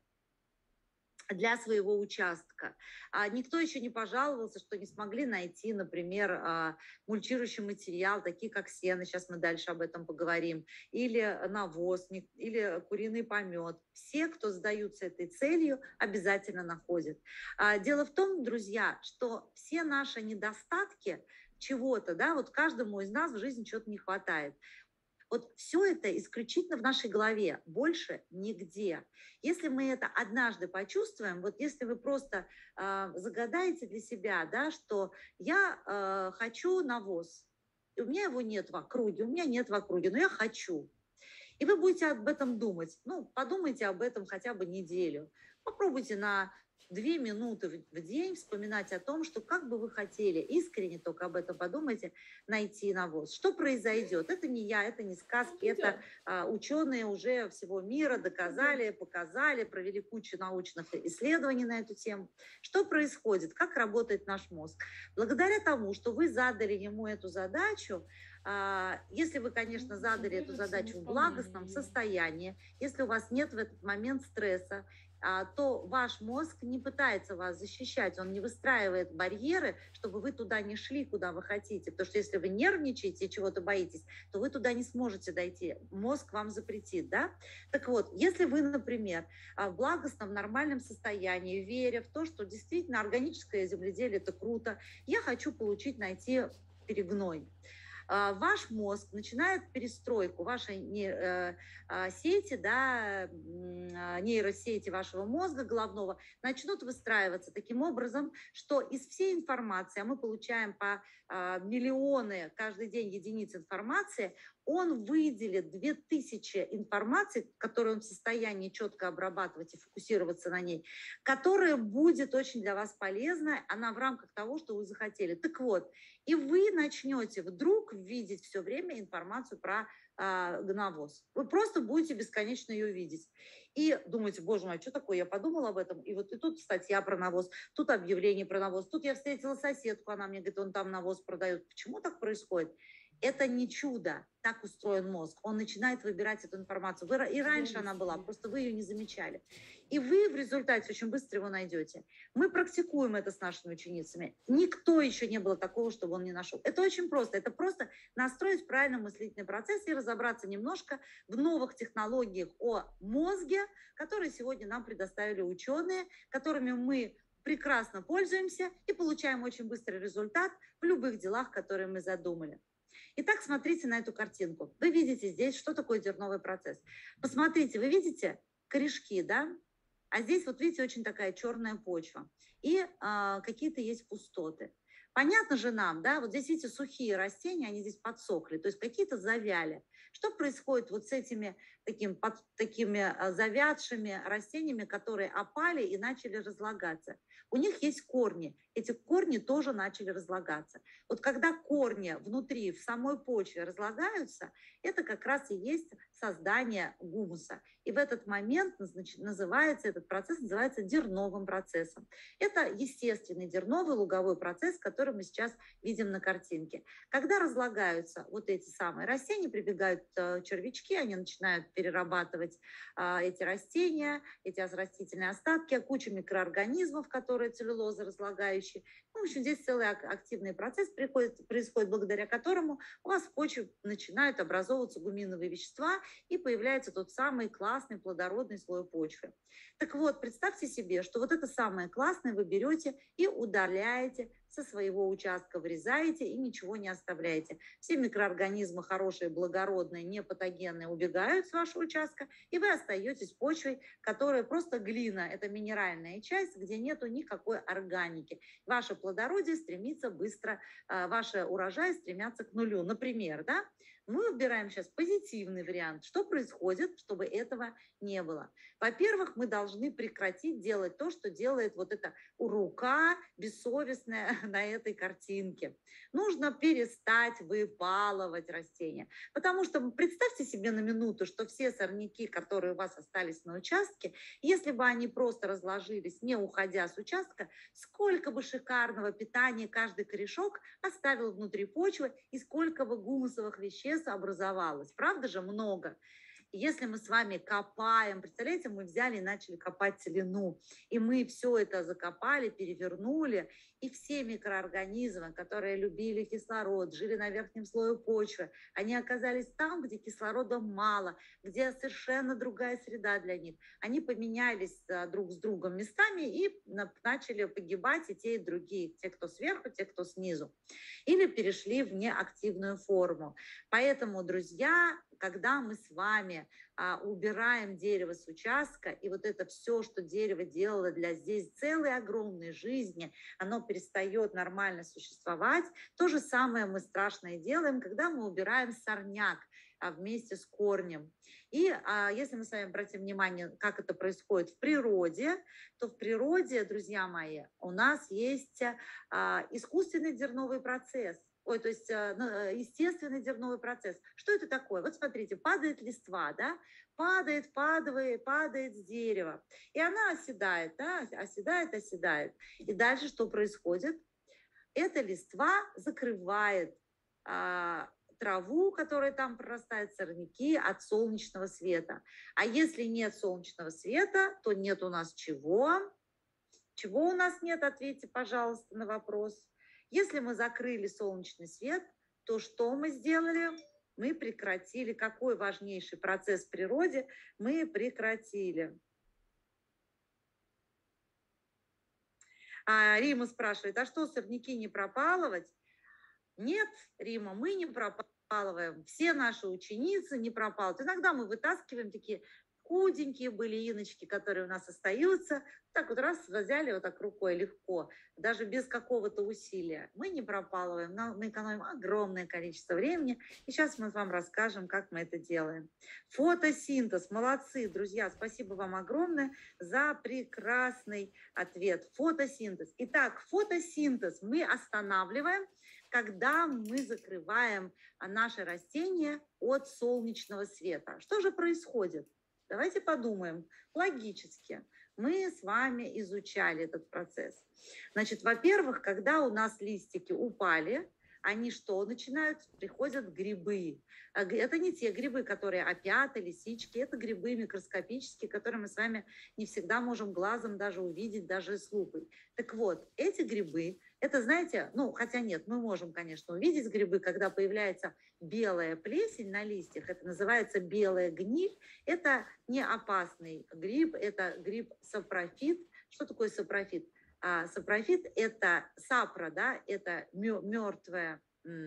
для своего участка. А никто еще не пожаловался, что не смогли найти, например, а, мульчирующий материал, такие как сено, сейчас мы дальше об этом поговорим, или навоз, не- или куриный помет. Все, кто задаются этой целью, обязательно находят. А, Дело в том, друзья, что все наши недостатки чего-то, да, вот каждому из нас в жизни чего-то не хватает. Вот все это исключительно в нашей голове, больше нигде. Если мы это однажды почувствуем, вот если вы просто э, загадаете для себя, да, что я э, хочу навоз, и у меня его нет в округе, у меня нет в округе, но я хочу. И вы будете об этом думать. Ну, подумайте об этом хотя бы неделю. Попробуйте на две минуты в день вспоминать о том, что как бы вы хотели, искренне только об этом подумайте, найти навоз. Что произойдет? Это не я, это не сказки, это а, ученые уже всего мира доказали, показали, провели кучу научных исследований на эту тему. Что происходит? Как работает наш мозг? Благодаря тому, что вы задали ему эту задачу, а, если вы, конечно, задали эту задачу в благостном состоянии, если у вас нет в этот момент стресса, а, то ваш мозг не пытается вас защищать, он не выстраивает барьеры, чтобы вы туда не шли, куда вы хотите. Потому что если вы нервничаете и чего-то боитесь, то вы туда не сможете дойти. Мозг вам запретит, да? Так вот, если вы, например, а, в благостном, нормальном состоянии, веря в то, что действительно органическое земледелие – это круто, я хочу получить, найти перегной. А, ваш мозг начинает перестройку, вашей не- э, а, сети, да, м, а, нейросети вашего мозга головного начнут выстраиваться таким образом, что из всей информации, а мы получаем по а, миллионы каждый день единиц информации, он выделит две тысячи информации, которую он в состоянии четко обрабатывать и фокусироваться на ней, которая будет очень для вас полезна, она в рамках того, что вы захотели. Так вот, и вы начнете вдруг видеть все время информацию про а, навоз. Вы просто будете бесконечно ее видеть. И думаете, боже мой, а что такое? Я подумала об этом. И вот и тут статья про навоз, тут объявление про навоз. Тут я встретила соседку, она мне говорит, он там навоз продает. Почему так происходит? Это не чудо, так устроен мозг. Он начинает выбирать эту информацию. Вы, и раньше она была, просто вы ее не замечали. И вы в результате очень быстро его найдете. Мы практикуем это с нашими ученицами. Никто еще не было такого, чтобы он не нашел. Это очень просто. Это просто настроить правильно мыслительный процесс и разобраться немножко в новых технологиях о мозге, которые сегодня нам предоставили ученые, которыми мы прекрасно пользуемся и получаем очень быстрый результат в любых делах, которые мы задумали. Итак, смотрите на эту картинку. Вы видите здесь, что такое зерновой процесс. Посмотрите, вы видите корешки, да? А здесь, вот видите, очень такая черная почва. И а, какие-то есть пустоты. Понятно же нам, да, вот здесь, видите, сухие растения, они здесь подсохли, то есть какие-то завяли. Что происходит вот с этими таким, под, такими а, завядшими растениями, которые опали и начали разлагаться? У них есть корни. Эти корни тоже начали разлагаться. Вот когда корни внутри, в самой почве разлагаются, это как раз и есть создание гумуса. И в этот момент значит, называется, этот процесс называется дерновым процессом. Это естественный дерновый луговой процесс, который мы сейчас видим на картинке. Когда разлагаются вот эти самые растения, прибегают э, червячки, они начинают перерабатывать э, эти растения, эти растительные остатки, куча микроорганизмов, которые целлюлозы разлагающие. Ну, в общем, здесь целый активный процесс происходит, происходит, благодаря которому у вас в почве начинают образовываться гуминовые вещества и появляется тот самый классный плодородный слой почвы. Так вот, представьте себе, что вот это самое классное вы берете и удаляете со своего участка, вырезаете и ничего не оставляете. Все микроорганизмы хорошие, благородные, непатогенные убегают с вашего участка, и вы остаетесь почвой, которая просто глина, это минеральная часть, где нету никакой органики. Ваша плодородие стремится быстро, а, ваши урожаи стремятся к нулю. Например, да, мы выбираем сейчас позитивный вариант. Что происходит, чтобы этого не было? Во-первых, мы должны прекратить делать то, что делает вот эта рука бессовестная на этой картинке. Нужно перестать выпалывать растения. Потому что представьте себе на минуту, что все сорняки, которые у вас остались на участке, если бы они просто разложились, не уходя с участка, сколько бы шикарного питания каждый корешок оставил внутри почвы и сколько бы гумусовых веществ образовалось. Правда же, много. Если мы с вами копаем, представляете, мы взяли и начали копать целину, и мы все это закопали, перевернули, и все микроорганизмы, которые любили кислород, жили на верхнем слое почвы, они оказались там, где кислорода мало, где совершенно другая среда для них. Они поменялись друг с другом местами и начали погибать и те, и другие, те, кто сверху, те, кто снизу, или перешли в неактивную форму. Поэтому, друзья, когда мы с вами а, убираем дерево с участка, и вот это все, что дерево делало для здесь целой огромной жизни, оно перестает нормально существовать. То же самое мы страшное делаем, когда мы убираем сорняк а, вместе с корнем. И а, если мы с вами обратим внимание, как это происходит в природе, то в природе, друзья мои, у нас есть а, искусственный дерновый процесс. Ой, то есть естественный дерновой процесс. Что это такое? Вот смотрите, падает листва, да, падает, падает, падает с дерева, и она оседает, да, оседает, оседает. И дальше что происходит? Эта листва закрывает а, траву, которая там прорастает, сорняки от солнечного света. А если нет солнечного света, то нет у нас чего? Чего у нас нет? Ответьте, пожалуйста, на вопрос. Если мы закрыли солнечный свет, то что мы сделали? Мы прекратили. Какой важнейший процесс в природе мы прекратили? А Рима спрашивает, а что, сорняки не пропалывать? Нет, Рима, мы не пропалываем. Все наши ученицы не пропалывают. Иногда мы вытаскиваем такие худенькие былиночки, которые у нас остаются, так вот раз взяли вот так рукой легко, даже без какого-то усилия. Мы не пропалываем, мы экономим огромное количество времени, и сейчас мы вам расскажем, как мы это делаем. Фотосинтез, молодцы, друзья, спасибо вам огромное за прекрасный ответ. Фотосинтез. Итак, фотосинтез мы останавливаем, когда мы закрываем наши растения от солнечного света. Что же происходит? Давайте подумаем логически. Мы с вами изучали этот процесс. Значит, во-первых, когда у нас листики упали, они что начинают? Приходят грибы. Это не те грибы, которые опята, лисички, это грибы микроскопические, которые мы с вами не всегда можем глазом даже увидеть, даже с лупой. Так вот, эти грибы, это, знаете, ну, хотя нет, мы можем, конечно, увидеть грибы, когда появляется белая плесень на листьях, это называется белая гниль, это не опасный гриб, это гриб сапрофит. Что такое сапрофит? А сапрофит – это сапра, да, это мертвая,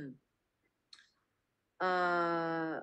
а,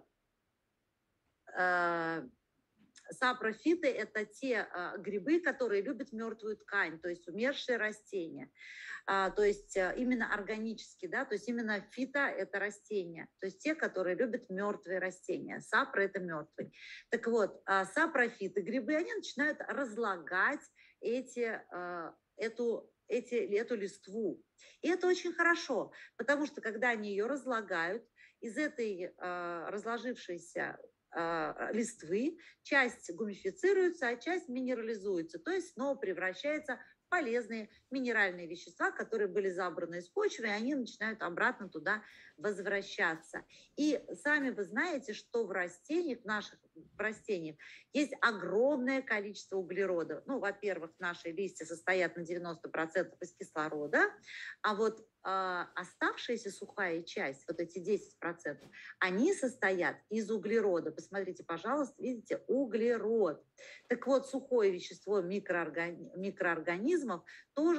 а, сапрофиты – это те а, грибы, которые любят мертвую ткань, то есть умершие растения, а, то есть а, именно органические, да, то есть именно фита – это растения, то есть те, которые любят мертвые растения, сапра – это мертвый. Так вот, а, сапрофиты, грибы, они начинают разлагать эти а, эту, эти, эту листву. И это очень хорошо, потому что когда они ее разлагают, из этой э, разложившейся э, листвы часть гумифицируется, а часть минерализуется, то есть снова превращается в полезные минеральные вещества, которые были забраны из почвы, и они начинают обратно туда возвращаться. И сами вы знаете, что в растениях, в наших в растениях есть огромное количество углерода. Ну, во-первых, наши листья состоят на девяносто процентов из кислорода, а вот э, оставшаяся сухая часть, вот эти десять процентов, они состоят из углерода. Посмотрите, пожалуйста, видите, углерод. Так вот, сухое вещество микрооргани... микроорганизмов тоже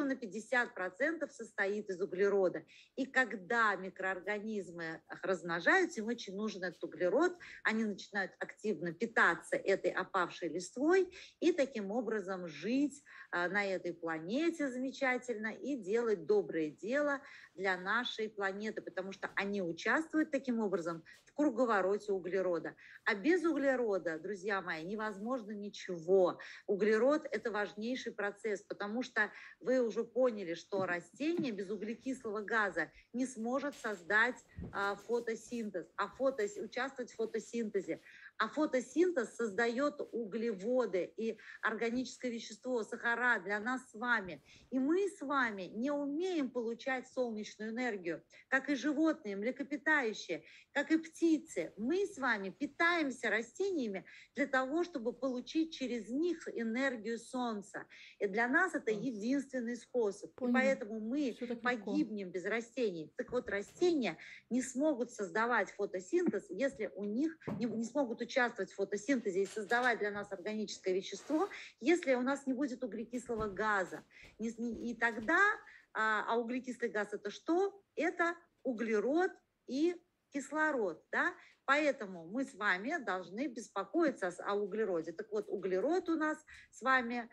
ровно пятьдесят процентов состоит из углерода. И когда микроорганизмы размножаются, им очень нужен этот углерод, они начинают активно питаться этой опавшей листвой и таким образом жить на этой планете замечательно и делать доброе дело для нашей планеты, потому что они участвуют таким образом в круговороте углерода. А без углерода, друзья мои, невозможно ничего. Углерод – это важнейший процесс, потому что вы уже поняли, что растение без углекислого газа не сможет создать а, фотосинтез, а фото, участвовать в фотосинтезе. А фотосинтез создает углеводы и органическое вещество, сахара для нас с вами. И мы с вами не умеем получать солнечную энергию, как и животные, млекопитающие, как и птицы. Мы с вами питаемся растениями для того, чтобы получить через них энергию солнца. И для нас это единственный способ. И поэтому мы погибнем без растений. Так вот, растения не смогут создавать фотосинтез, если у них не, не смогут участвовать в фотосинтезе и создавать для нас органическое вещество, если у нас не будет углекислого газа. И тогда, а углекислый газ это что? Это углерод и кислород, да? Поэтому мы с вами должны беспокоиться о углероде. Так вот, углерод у нас с вами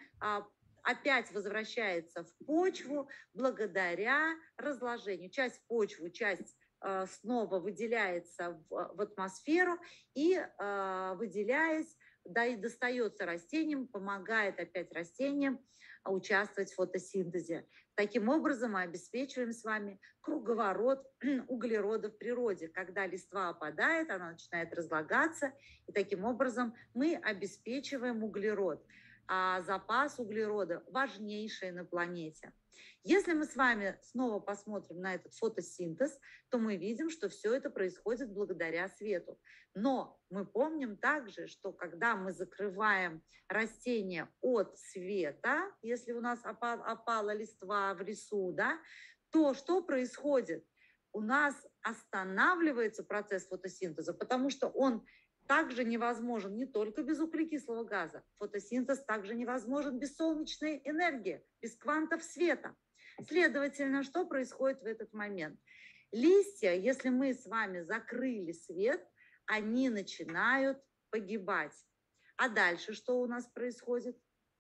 опять возвращается в почву благодаря разложению. Часть в почву, часть снова выделяется в, в атмосферу и, э, выделяясь, да, и достается растениям, помогает опять растениям участвовать в фотосинтезе. Таким образом мы обеспечиваем с вами круговорот углерода в природе. Когда листва опадает, она начинает разлагаться, и таким образом мы обеспечиваем углерод. А запас углерода важнейший на планете. Если мы с вами снова посмотрим на этот фотосинтез, то мы видим, что все это происходит благодаря свету. Но мы помним также, что когда мы закрываем растения от света, если у нас опала, опала листва в лесу, да, то что происходит? У нас останавливается процесс фотосинтеза, потому что он также невозможен не только без углекислого газа. Фотосинтез также невозможен без солнечной энергии, без квантов света. Следовательно, что происходит в этот момент? Листья, если мы с вами закрыли свет, они начинают погибать. А дальше что у нас происходит?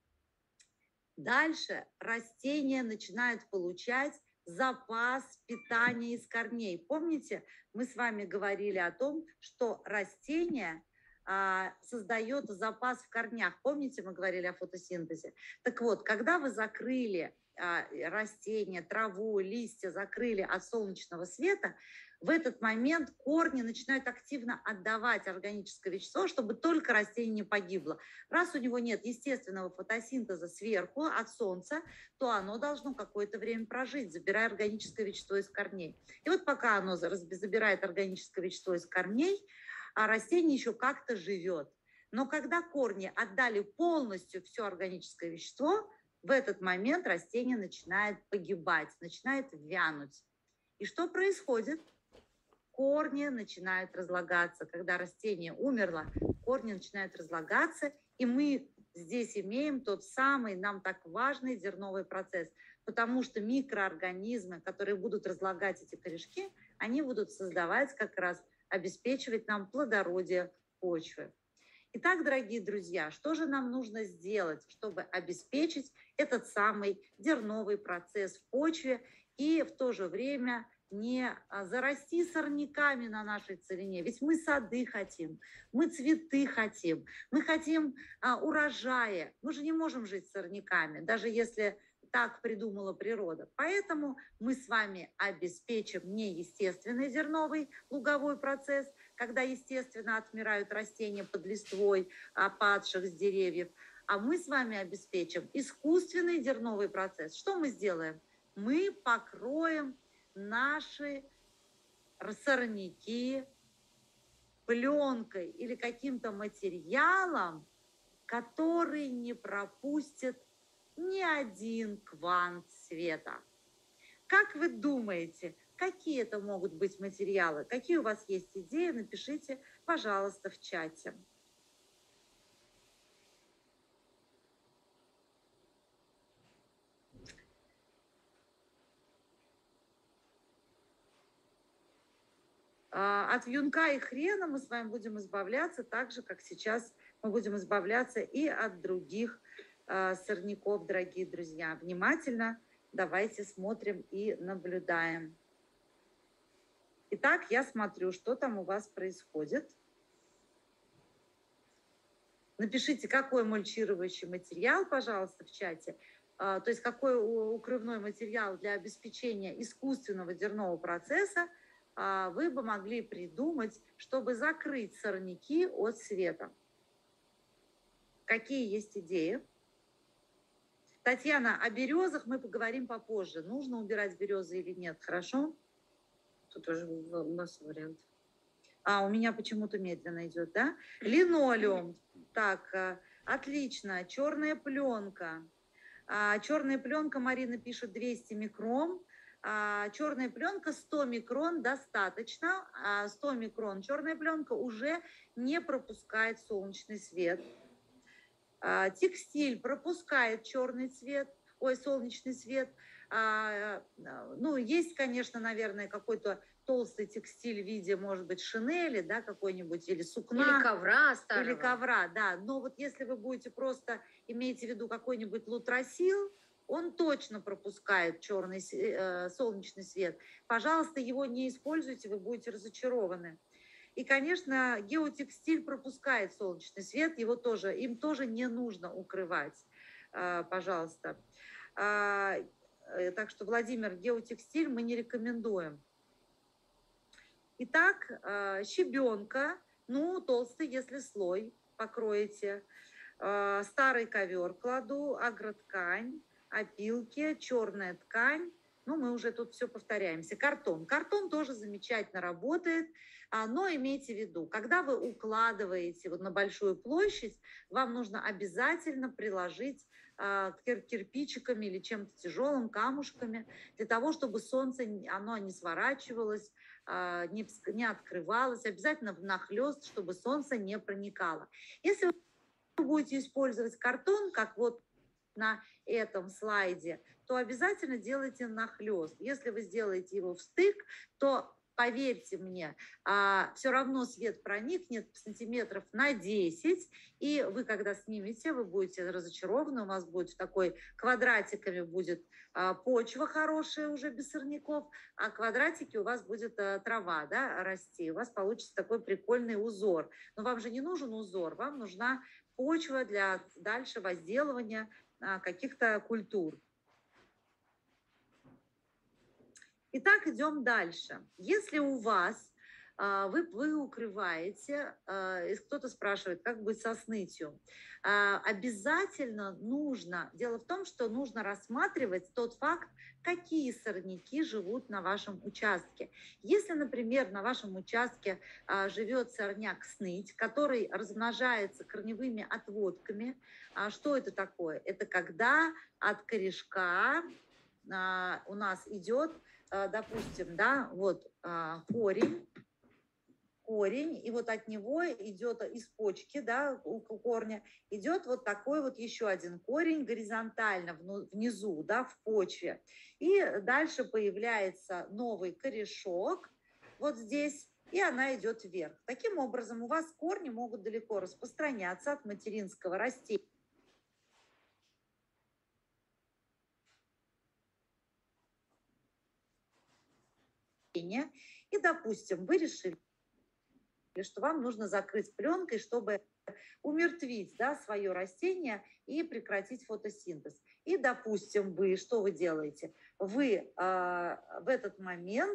Дальше растения начинают получать запас питания из корней. Помните, мы с вами говорили о том, что растение а, создает запас в корнях. Помните, мы говорили о фотосинтезе? Так вот, когда вы закрыли а, растения, траву, листья, закрыли от солнечного света, в этот момент корни начинают активно отдавать органическое вещество, чтобы только растение не погибло. Раз у него нет естественного фотосинтеза сверху от солнца, то оно должно какое-то время прожить, забирая органическое вещество из корней. И вот пока оно забирает органическое вещество из корней, а растение еще как-то живет. Но когда корни отдали полностью все органическое вещество, в этот момент растение начинает погибать, начинает вянуть. И что происходит? Корни начинают разлагаться. Когда растение умерло, корни начинают разлагаться, и мы здесь имеем тот самый нам так важный зерновый процесс, потому что микроорганизмы, которые будут разлагать эти корешки, они будут создавать как раз, обеспечивать нам плодородие почвы. Итак, дорогие друзья, что же нам нужно сделать, чтобы обеспечить этот самый зерновый процесс в почве и в то же время не зарасти сорняками на нашей целине? Ведь мы сады хотим, мы цветы хотим, мы хотим а, урожая. Мы же не можем жить с сорняками, даже если так придумала природа. Поэтому мы с вами обеспечим неестественный зерновый луговой процесс, когда естественно отмирают растения под листвой, опадших с деревьев. А мы с вами обеспечим искусственный зерновый процесс. Что мы сделаем? Мы покроем наши сорняки пленкой или каким-то материалом, который не пропустит ни один квант света. Как вы думаете, какие это могут быть материалы? Какие у вас есть идеи? Напишите, пожалуйста, в чате. От вьюнка и хрена мы с вами будем избавляться так же, как сейчас мы будем избавляться и от других сорняков, дорогие друзья. Внимательно давайте смотрим и наблюдаем. Итак, я смотрю, что там у вас происходит. Напишите, какой мульчирующий материал, пожалуйста, в чате. То есть какой укрывной материал для обеспечения искусственного зернового процесса вы бы могли придумать, чтобы закрыть сорняки от света. Какие есть идеи? Татьяна, о березах мы поговорим попозже. Нужно убирать березы или нет, хорошо? Тут тоже масса вариантов. А, у меня почему-то медленно идет, да? Линолеум. Так, отлично. Черная пленка. Черная пленка, Марина пишет, двести микрон. Черная пленка сто микрон достаточно. сто микрон черная пленка уже не пропускает солнечный свет. Текстиль пропускает черный цвет, ой, солнечный свет. Ну, есть, конечно, наверное, какой-то толстый текстиль в виде, может быть, шинели, да, какой-нибудь, или сукна. Или ковра старого. Или ковра, да. Но вот если вы будете просто, имеете в виду какой-нибудь лутросил, он точно пропускает черный э, солнечный свет. Пожалуйста, его не используйте, вы будете разочарованы. И, конечно, геотекстиль пропускает солнечный свет, его тоже, им тоже не нужно укрывать, э, пожалуйста. Э, так что, Владимир, геотекстиль мы не рекомендуем. Итак, э, щебенка, ну, толстый, если слой покроете. Э, старый ковер кладу, агроткань, опилки, черная ткань. Ну, мы уже тут все повторяемся. Картон. Картон тоже замечательно работает, но имейте в виду, когда вы укладываете вот на большую площадь, вам нужно обязательно приложить кирпичиками или чем-то тяжелым, камушками, для того, чтобы солнце, оно не сворачивалось, не, не открывалось, обязательно внахлёст, чтобы солнце не проникало. Если вы будете использовать картон, как вот на этом слайде, то обязательно делайте нахлёст. Если вы сделаете его в стык, то, поверьте мне, все равно свет проникнет сантиметров на десять, и вы, когда снимете, вы будете разочарованы, у вас будет такой квадратиками будет почва хорошая уже без сорняков, а квадратики у вас будет трава, да, расти, у вас получится такой прикольный узор. Но вам же не нужен узор, вам нужна почва для дальше возделывания каких-то культур. Итак, идем дальше. Если у вас, вы, вы укрываете, кто-то спрашивает, как быть со снытью, обязательно нужно, дело в том, что нужно рассматривать тот факт, какие сорняки живут на вашем участке. Если, например, на вашем участке живет сорняк сныть, который размножается корневыми отводками, что это такое? Это когда от корешка у нас идет, допустим, да, вот корень, корень, и вот от него идет из почки, да, у корня, идет вот такой вот еще один корень горизонтально внизу, да, в почве. И дальше появляется новый корешок вот здесь, и она идет вверх. Таким образом, у вас корни могут далеко распространяться от материнского растения. И, допустим, вы решили, что вам нужно закрыть пленкой, чтобы умертвить, да, свое растение и прекратить фотосинтез. И, допустим, вы, что вы делаете? Вы э, в этот момент,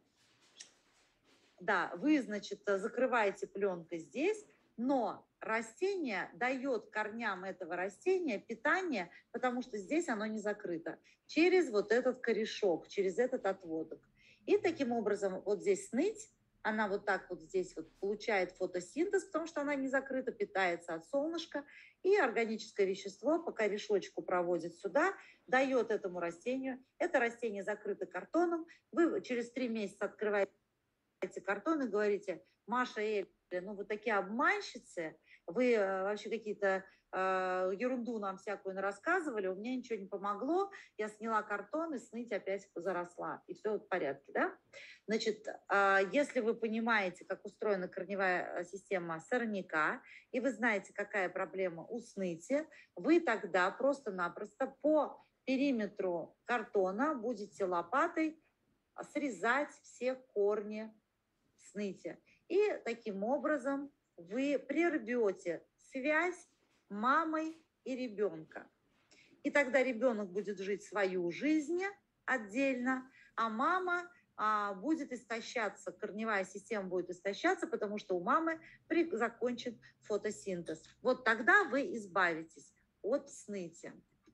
да, вы, значит, закрываете пленкой здесь, но растение дает корням этого растения питание, потому что здесь оно не закрыто, через вот этот корешок, через этот отводок. И таким образом вот здесь сныть, она вот так вот здесь вот получает фотосинтез, потому что она не закрыта, питается от солнышка, и органическое вещество по корешочку проводит сюда, дает этому растению. Это растение закрыто картоном. Вы через три месяца открываете картон и говорите: Маша, Эля, ну вы такие обманщицы, вы э, вообще какие-то э, ерунду нам всякую рассказывали, у меня ничего не помогло, я сняла картон, и сныть опять заросла, и все в порядке, да? Значит, э, если вы понимаете, как устроена корневая система сорняка, и вы знаете, какая проблема у сныти, вы тогда просто-напросто по периметру картона будете лопатой срезать все корни сныти. И таким образом вы прервете связь мамы и ребенка. И тогда ребенок будет жить свою жизнь отдельно, а мама а, будет истощаться, корневая система будет истощаться, потому что у мамы при, закончен фотосинтез. Вот тогда вы избавитесь от сныти.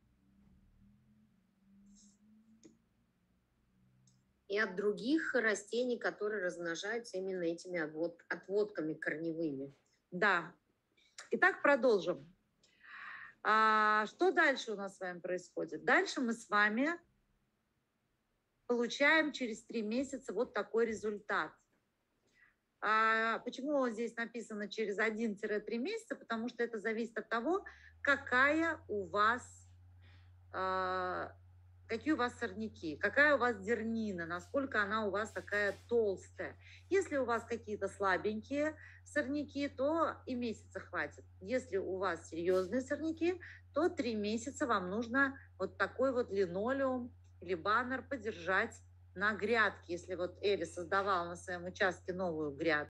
И от других растений, которые размножаются именно этими отвод, отводками корневыми. Да. Итак, продолжим. А, что дальше у нас с вами происходит? Дальше мы с вами получаем через три месяца вот такой результат. А, почему здесь написано через один-три месяца? Потому что это зависит от того, какая у вас... А, какие у вас сорняки, какая у вас дернина, насколько она у вас такая толстая. Если у вас какие-то слабенькие сорняки, то и месяца хватит. Если у вас серьезные сорняки, то три месяца вам нужно вот такой вот линолеум или баннер подержать на грядке. Если вот Эли создавала на своем участке новую грядку,